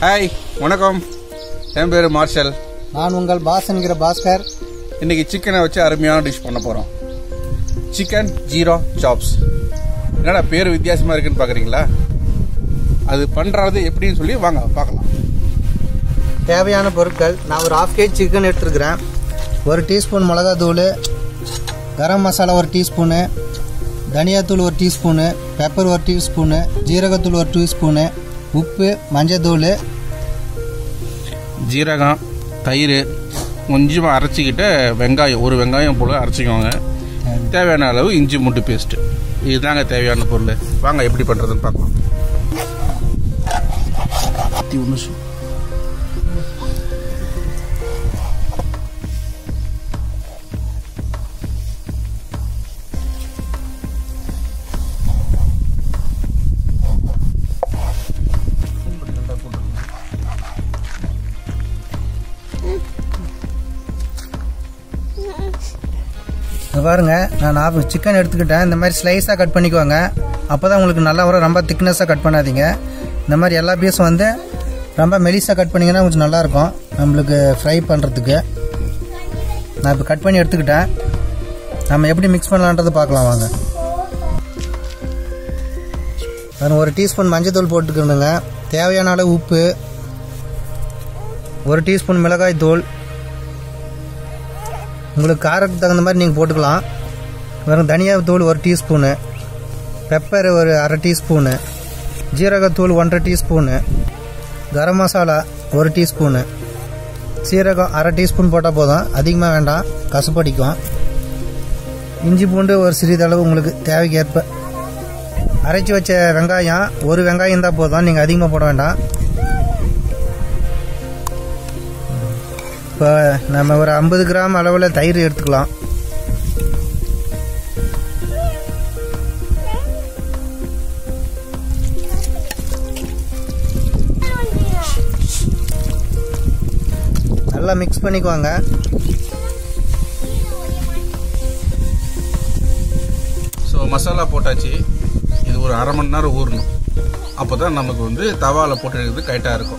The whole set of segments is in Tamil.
ஹாய் வணக்கம், என் பேர் மார்ஷல். நான் உங்கள் பாஸ் என்கிற பாஸ்கர். இன்னைக்கு சிக்கனை வச்சு அருமையான டிஷ் பண்ண போகிறோம். Chicken jeera chops. என்னடா பேர் வித்தியாசமாக இருக்குன்னு பார்க்குறீங்களா? அது பண்ணுறது எப்படின்னு சொல்லி வாங்க பார்க்கலாம். தேவையான பொருட்கள்: நான் ஒரு 1/2 kg சிக்கன் எடுத்துருக்கிறேன். 1 டீஸ்பூன் மிளகாத்தூள், கரம் மசாலா 1 டீஸ்பூனு, தனியாத்தூள் 1 டீஸ்பூனு, பெப்பர் 1 டீஸ்பூனு, ஜீரகத்தூள் 1 டீஸ்பூனு, உப்பு, மஞ்சத்தூள், ஜீரகம், தயிர், கொஞ்சமாக அரைச்சிக்கிட்டு வெங்காயம், ஒரு வெங்காயம் போல் அரைச்சிக்கோங்க. தேவையான அளவு இஞ்சி பூண்டு பேஸ்ட்டு. இதுதாங்க தேவையான பொருள். வாங்க எப்படி பண்ணுறதுன்னு பார்க்கலாம். பாருங்க, நான் சிக்கன் எடுத்துக்கிட்டேன். இந்த மாதிரி ஸ்லைஸாக கட் பண்ணிக்குவாங்க. அப்போ தான் உங்களுக்கு நல்லா வரும். ரொம்ப திக்னஸாக கட் பண்ணாதீங்க. இந்த மாதிரி எல்லா பீஸும் வந்து ரொம்ப மெலிசாக கட் பண்ணிங்கன்னா கொஞ்சம் நல்லாயிருக்கும் நம்மளுக்கு ஃப்ரை பண்ணுறதுக்கு. நான் இப்போ கட் பண்ணி எடுத்துக்கிட்டேன். நம்ம எப்படி மிக்ஸ் பண்ணலான்றது பார்க்கலாம் வாங்க. நான் 1 டீஸ்பூன் மஞ்சள் போட்டுக்கணுங்க. தேவையான அளவு உப்பு, 1 டீஸ்பூன் மிளகாய் தூள், உங்களுக்கு காரத்துக்கு தகுந்த மாதிரி நீங்கள் போட்டுக்கலாம். வெறும் தனியாத்தூள் 1 டீஸ்பூனு, பெப்பர் 1/2 டீஸ்பூனு, ஜீரகத்தூள் 1/2 டீஸ்பூனு, கரம் மசாலா 1 டீஸ்பூனு, சீரகம் 1/2 டீஸ்பூன் போட்டால் போதும், அதிகமாக வேண்டாம், கசப்படிக்கும். இஞ்சி பூண்டு ஒரு சிறிதளவு உங்களுக்கு தேவைக்கு ஏற்ப. அரைச்சி வச்ச வெங்காயம் 1 வெங்காயம் தான் போதும், நீங்கள் அதிகமாக போட வேண்டாம். இப்போ நம்ம ஒரு 50 கிராம் அளவில் தயிர் எடுத்துக்கலாம். நல்லா மிக்ஸ் பண்ணிக்குவாங்க. ஸோ மசாலா போட்டாச்சு. இது ஒரு 1/2 மணி நேரம் ஊறணும். அப்போ தான் நமக்கு வந்து தவாவில் போட்டு எடுக்கிறது கரெக்டாக இருக்கும்.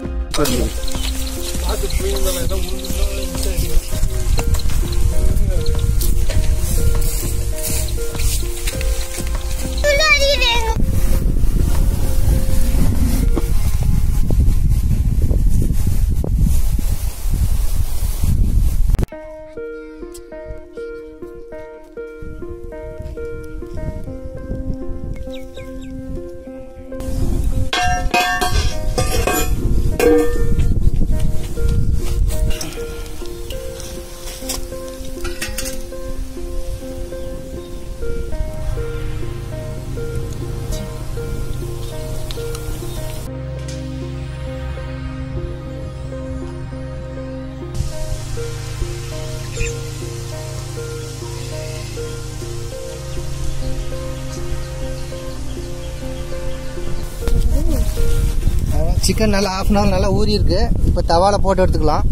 சிக்கன் நல்லா 1/2 அன் ஹவர் நல்லா ஊறி இருக்கு. இப்போ தவாவில் போட்டு எடுத்துக்கலாம்.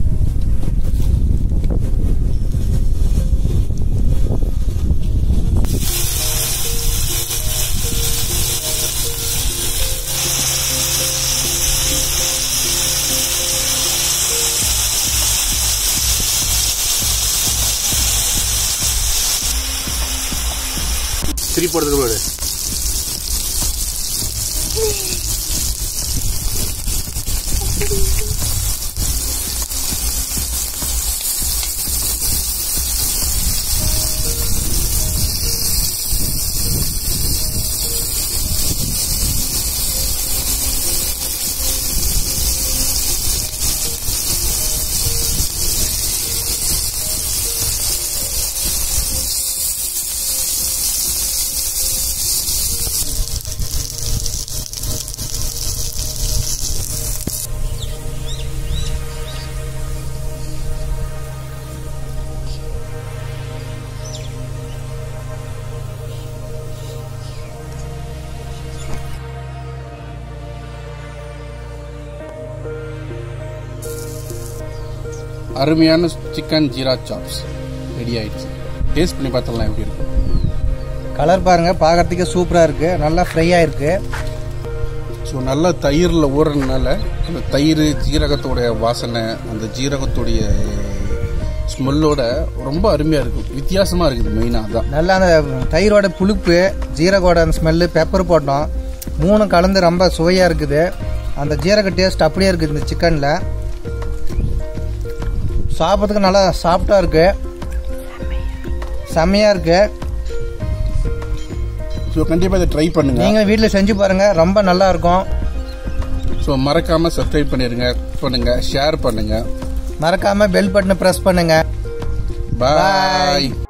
திருப்பி போடுறது போடு. அருமையான சிக்கன் ஜீரா சாப்ஸ் ரெடி ஆயிடுச்சு. டேஸ்ட் பண்ணி பார்த்துடலாம் எப்படி இருக்கு. கலர் பாருங்கள், பார்க்குறதுக்கே சூப்பராக இருக்குது. நல்லா ஃப்ரை ஆகிருக்கு. ஸோ நல்லா தயிரில் ஊறுறதுனால அந்த தயிர் ஜீரகத்தோடைய வாசனை, அந்த ஜீரகத்துடைய ஸ்மெல்லோட ரொம்ப அருமையாக இருக்கும், வித்தியாசமாக இருக்குது. மெயினாக அதான் நல்லா அந்த தயிரோட புளிப்பு, ஜீரகோட அந்த ஸ்மெல்லு, பெப்பர் போட்டோம், 3 கலந்து ரொம்ப சுவையாக இருக்குது. அந்த ஜீரக டேஸ்ட் அப்படியே இருக்குது இந்த சிக்கனில். சாப்பிட்றதுக்கு நல்லா சாஃப்டாக இருக்குது, செம்மையாக இருக்குது. ஸோ கண்டிப்பாக இதை ட்ரை பண்ணுங்கள். நீங்கள் வீட்டில் செஞ்சு பாருங்கள், ரொம்ப நல்லாயிருக்கும். ஸோ மறக்காமல் சப்ஸ்கிரைப் பண்ணுங்கள், ஷேர் பண்ணுங்கள், மறக்காமல் பெல் பட்டனை ப்ரெஸ் பண்ணுங்கள். பாய்.